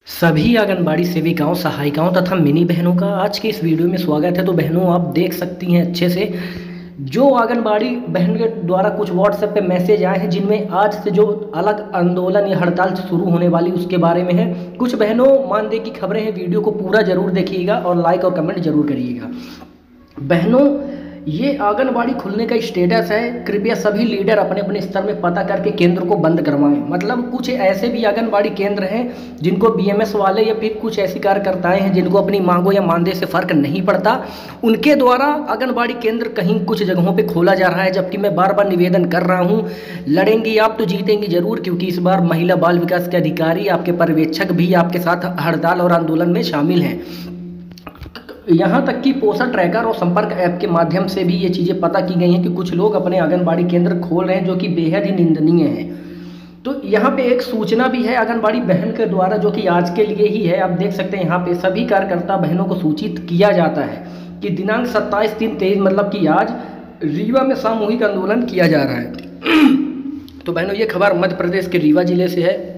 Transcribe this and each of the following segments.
सभी आंगनबाड़ी सेविकाओं, सहायिकाओं तथा मिनी बहनों का आज के इस वीडियो में स्वागत है। तो बहनों, आप देख सकती हैं अच्छे से जो आंगनबाड़ी बहन के द्वारा कुछ व्हाट्सएप पे मैसेज आए हैं, जिनमें आज से जो अलग आंदोलन या हड़ताल शुरू होने वाली उसके बारे में है। कुछ बहनों मानदेय की खबरें हैं, वीडियो को पूरा जरूर देखिएगा और लाइक और कमेंट जरूर करिएगा। बहनों, ये आंगनबाड़ी खुलने का स्टेटस है। कृपया सभी लीडर अपने अपने स्तर में पता करके केंद्र को बंद करवाएं। मतलब कुछ ऐसे भी आंगनबाड़ी केंद्र हैं जिनको बीएमएस वाले या फिर कुछ ऐसी कार्यकर्ताएं हैं जिनको अपनी मांगों या मानदेय से फर्क नहीं पड़ता, उनके द्वारा आंगनबाड़ी केंद्र कहीं कुछ जगहों पे खोला जा रहा है। जबकि मैं बार बार निवेदन कर रहा हूँ, लड़ेंगी आप तो जीतेंगी जरूर, क्योंकि इस बार महिला बाल विकास के अधिकारी, आपके पर्यवेक्षक भी आपके साथ हड़ताल और आंदोलन में शामिल हैं। यहाँ तक कि पोषण ट्रैकर और संपर्क ऐप के माध्यम से भी ये चीज़ें पता की गई हैं कि कुछ लोग अपने आंगनबाड़ी केंद्र खोल रहे हैं, जो कि बेहद ही निंदनीय है। तो यहाँ पे एक सूचना भी है आंगनबाड़ी बहन के द्वारा, जो कि आज के लिए ही है। आप देख सकते हैं यहाँ पे सभी कार्यकर्ता बहनों को सूचित किया जाता है कि दिनांक 27/3/23 मतलब कि आज रीवा में सामूहिक आंदोलन किया जा रहा है। तो बहनों, ये खबर मध्य प्रदेश के रीवा जिले से है,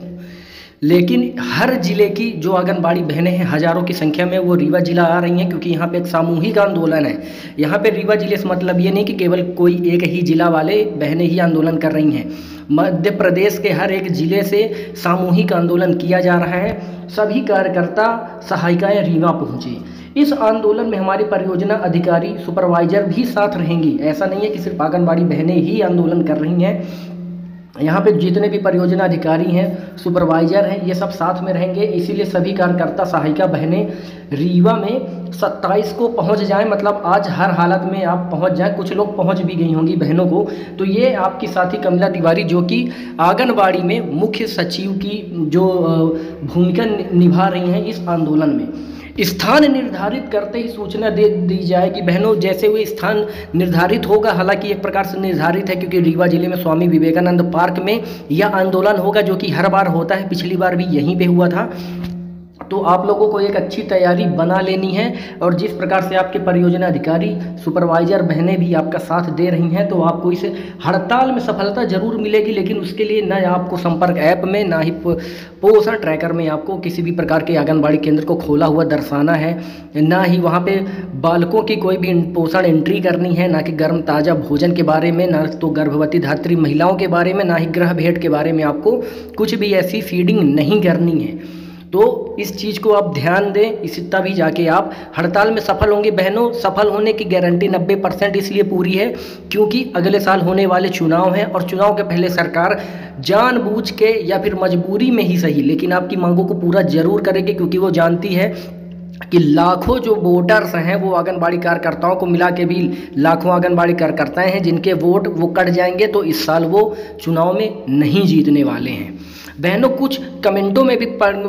लेकिन हर जिले की जो आंगनबाड़ी बहनें हैं हज़ारों की संख्या में वो रीवा जिला आ रही हैं, क्योंकि यहाँ पे एक सामूहिक आंदोलन है। यहाँ पे रीवा जिले से मतलब ये नहीं कि केवल कोई एक ही जिला वाले बहनें ही आंदोलन कर रही हैं। मध्य प्रदेश के हर एक जिले से सामूहिक आंदोलन किया जा रहा है। सभी कार्यकर्ता, सहायिकाएँ रीवा पहुँचे। इस आंदोलन में हमारी परियोजना अधिकारी, सुपरवाइजर भी साथ रहेंगी। ऐसा नहीं है कि सिर्फ आंगनबाड़ी बहनें ही आंदोलन कर रही हैं। यहाँ पे जितने भी परियोजना अधिकारी हैं, सुपरवाइजर हैं, ये सब साथ में रहेंगे। इसीलिए सभी कार्यकर्ता, सहायिका बहनें रीवा में 27 को पहुँच जाएं। मतलब आज हर हालत में आप पहुँच जाएं। कुछ लोग पहुँच भी गई होंगी बहनों को। तो ये आपकी साथी कमला तिवारी, जो कि आंगनबाड़ी में मुख्य सचिव की जो भूमिका निभा रही हैं इस आंदोलन में, स्थान निर्धारित करते ही सूचना दे दी जाएगी। बहनों, जैसे हुए स्थान निर्धारित होगा, हालांकि एक प्रकार से निर्धारित है, क्योंकि रीवा जिले में स्वामी विवेकानंद पार्क में यह आंदोलन होगा, जो कि हर बार होता है। पिछली बार भी यहीं पे हुआ था। तो आप लोगों को एक अच्छी तैयारी बना लेनी है, और जिस प्रकार से आपके परियोजना अधिकारी, सुपरवाइजर बहनें भी आपका साथ दे रही हैं, तो आपको इस हड़ताल में सफलता जरूर मिलेगी। लेकिन उसके लिए न आपको संपर्क ऐप में, ना ही पोषण ट्रैकर में आपको किसी भी प्रकार के आंगनबाड़ी केंद्र को खोला हुआ दर्शाना है, ना ही वहाँ पे बालकों की कोई भी पोषण एंट्री करनी है, ना कि गर्म ताज़ा भोजन के बारे में, ना तो गर्भवती धात्री महिलाओं के बारे में, ना ही गृह भेंट के बारे में आपको कुछ भी ऐसी फीडिंग नहीं करनी है। तो इस चीज़ को आप ध्यान दें, इसी तभी जाके आप हड़ताल में सफल होंगे। बहनों, सफल होने की गारंटी 90% इसलिए पूरी है क्योंकि अगले साल होने वाले चुनाव हैं, और चुनाव के पहले सरकार जानबूझ के या फिर मजबूरी में ही सही, लेकिन आपकी मांगों को पूरा जरूर करेगी, क्योंकि वो जानती है कि लाखों जो वोटर्स हैं वो आंगनबाड़ी कार्यकर्ताओं को मिला के भी लाखों आंगनबाड़ी कार्यकर्ताएं हैं जिनके वोट वो कट जाएंगे, तो इस साल वो चुनाव में नहीं जीतने वाले हैं। बहनों, कुछ कमेंटों में भी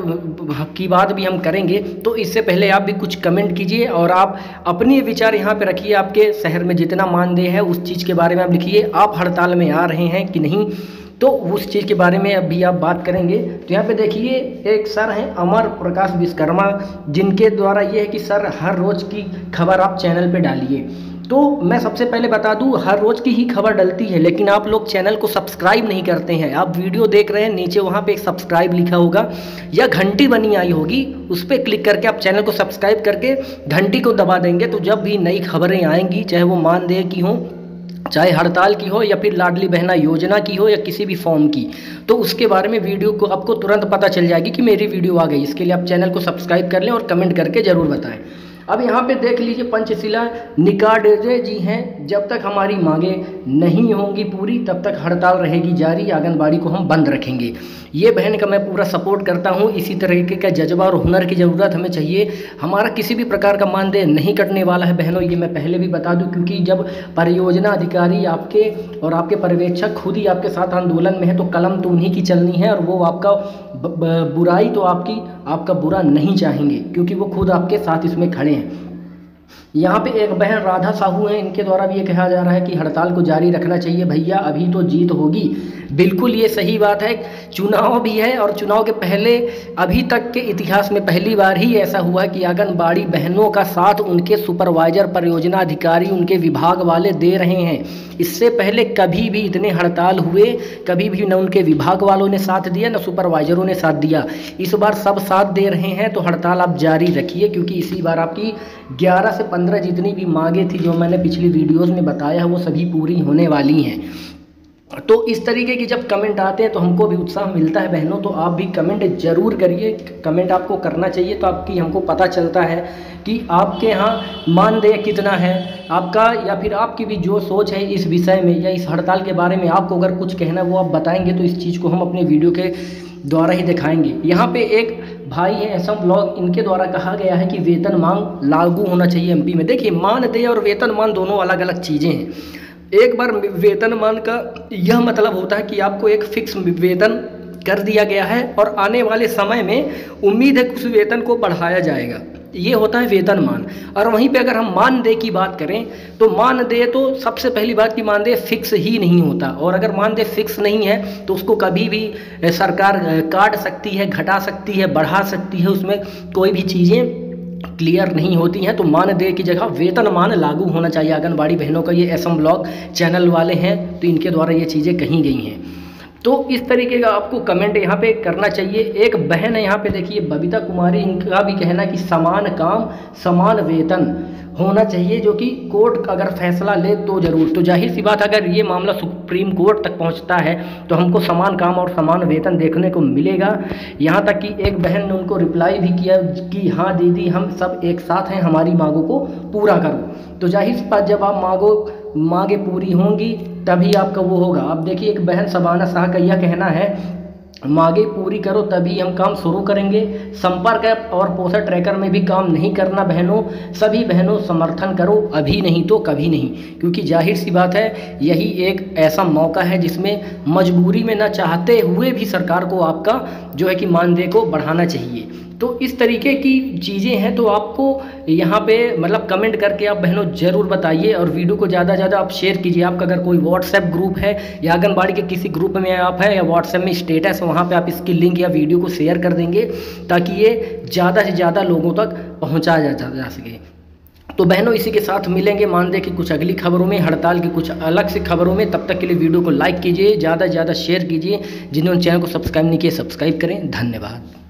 की बात भी हम करेंगे, तो इससे पहले आप भी कुछ कमेंट कीजिए और आप अपने विचार यहाँ पे रखिए। आपके शहर में जितना मानदेय है उस चीज़ के बारे में आप लिखिए। आप हड़ताल में आ रहे हैं कि नहीं, तो उस चीज़ के बारे में अभी आप बात करेंगे। तो यहाँ पे देखिए, एक सर हैं अमर प्रकाश विश्वकर्मा, जिनके द्वारा ये है कि सर हर रोज़ की खबर आप चैनल पे डालिए। तो मैं सबसे पहले बता दूं, हर रोज़ की ही खबर डलती है, लेकिन आप लोग चैनल को सब्सक्राइब नहीं करते हैं। आप वीडियो देख रहे हैं, नीचे वहाँ पे एक सब्सक्राइब लिखा होगा या घंटी बनी आई होगी, उस पर क्लिक करके आप चैनल को सब्सक्राइब करके घंटी को दबा देंगे। तो जब भी नई खबरें आएंगी, चाहे वो मानदेय की हो, चाहे हड़ताल की हो, या फिर लाडली बहना योजना की हो, या किसी भी फॉर्म की, तो उसके बारे में वीडियो को आपको तुरंत पता चल जाएगी कि मेरी वीडियो आ गई। इसके लिए आप चैनल को सब्सक्राइब कर लें और कमेंट करके ज़रूर बताएं। अब यहाँ पे देख लीजिए, पंचशिला निकाडेजे जी हैं, जब तक हमारी मांगे नहीं होंगी पूरी तब तक हड़ताल रहेगी जारी, आंगनबाड़ी को हम बंद रखेंगे। ये बहन का मैं पूरा सपोर्ट करता हूँ। इसी तरीके का जज्बा और हुनर की ज़रूरत हमें चाहिए। हमारा किसी भी प्रकार का मानदेय नहीं कटने वाला है बहनों, ये मैं पहले भी बता दूँ, क्योंकि जब परियोजना अधिकारी आपके और आपके पर्यवेक्षक खुद ही आपके साथ आंदोलन में है, तो कलम तो उन्हीं की चलनी है, और वो आपका बुराई तो आपका बुरा नहीं चाहेंगे, क्योंकि वो खुद आपके साथ इसमें खड़े हैं। यहाँ पे एक बहन राधा साहू हैं, इनके द्वारा भी ये कहा जा रहा है कि हड़ताल को जारी रखना चाहिए भैया, अभी तो जीत होगी। बिल्कुल ये सही बात है। चुनाव भी है और चुनाव के पहले अभी तक के इतिहास में पहली बार ही ऐसा हुआ कि आंगनबाड़ी बहनों का साथ उनके सुपरवाइजर, परियोजना अधिकारी, उनके विभाग वाले दे रहे हैं। इससे पहले कभी भी इतने हड़ताल हुए, कभी भी न उनके विभाग वालों ने साथ दिया न सुपरवाइजरों ने साथ दिया। इस बार सब साथ दे रहे हैं, तो हड़ताल आप जारी रखिए, क्योंकि इसी बार आपकी 11 से 15 जितनी भी मांगे थी जो मैंने पिछली वीडियोस में बताया है वो सभी पूरी होने वाली हैं। तो इस तरीके की जब कमेंट आते हैं तो हमको भी उत्साह मिलता है बहनों। तो आप भी कमेंट जरूर करिए, कमेंट आपको करना चाहिए, तो आपकी हमको पता चलता है कि आपके यहाँ मानदेय कितना है आपका, या फिर आपकी भी जो सोच है इस विषय में या इस हड़ताल के बारे में आपको अगर कुछ कहना वो आप बताएंगे तो इस चीज़ को हम अपने वीडियो के द्वारा ही दिखाएंगे। यहाँ पे एक भाई है असम ब्लॉग, इनके द्वारा कहा गया है कि वेतन मांग लागू होना चाहिए एमपी में। देखिए, मानदेय और वेतनमान दोनों अलग अलग चीज़ें हैं। एक बार वेतनमान का यह मतलब होता है कि आपको एक फिक्स वेतन कर दिया गया है और आने वाले समय में उम्मीद है कि उस वेतन को बढ़ाया जाएगा, ये होता है वेतनमान। और वहीं पे अगर हम मानदेय की बात करें तो मानदेय तो सबसे पहली बात कि मानदेय फिक्स ही नहीं होता, और अगर मानदेय फिक्स नहीं है तो उसको कभी भी सरकार काट सकती है, घटा सकती है, बढ़ा सकती है, उसमें कोई भी चीज़ें क्लियर नहीं होती हैं। तो मानदेय की जगह वेतनमान लागू होना चाहिए आंगनबाड़ी बहनों का। ये असम ब्लॉग चैनल वाले हैं तो इनके द्वारा ये चीज़ें कही गई हैं। तो इस तरीके का आपको कमेंट यहाँ पे करना चाहिए। एक बहन है यहाँ पे देखिए बबीता कुमारी, इनका भी कहना है कि समान काम समान वेतन होना चाहिए, जो कि कोर्ट अगर फैसला ले तो ज़रूर। तो जाहिर सी बात अगर ये मामला सुप्रीम कोर्ट तक पहुँचता है तो हमको समान काम और समान वेतन देखने को मिलेगा। यहाँ तक कि एक बहन ने उनको रिप्लाई भी किया कि हाँ दीदी, हम सब एक साथ हैं, हमारी मांगों को पूरा करो। तो जाहिर सी बात जब आप मांगे पूरी होंगी तभी आपका वो होगा। अब देखिए, एक बहन सबाना शाह का यह कहना है, मांगे पूरी करो तभी हम काम शुरू करेंगे। संपर्क ऐप और पोस्टर ट्रैकर में भी काम नहीं करना बहनों, सभी बहनों समर्थन करो, अभी नहीं तो कभी नहीं। क्योंकि जाहिर सी बात है यही एक ऐसा मौका है जिसमें मजबूरी में न चाहते हुए भी सरकार को आपका जो है कि मानदेय को बढ़ाना चाहिए। तो इस तरीके की चीज़ें हैं। तो आपको यहाँ पे मतलब कमेंट करके आप बहनों ज़रूर बताइए, और वीडियो को ज़्यादा से ज़्यादा आप शेयर कीजिए। आपका अगर कोई व्हाट्सएप ग्रुप है या आंगनबाड़ी के किसी ग्रुप में आप है या व्हाट्सएप में स्टेटस है, वहाँ पे आप इसकी लिंक या वीडियो को शेयर कर देंगे ताकि ये ज़्यादा से ज़्यादा लोगों तक पहुँचाया जा सके। तो बहनों, इसी के साथ मिलेंगे मानदेय की कुछ अगली खबरों में, हड़ताल की कुछ अलग से खबरों में। तब तक के लिए वीडियो को लाइक कीजिए, ज़्यादा से ज़्यादा शेयर कीजिए। जिन्होंने चैनल को सब्सक्राइब नहीं किया सब्सक्राइब करें। धन्यवाद।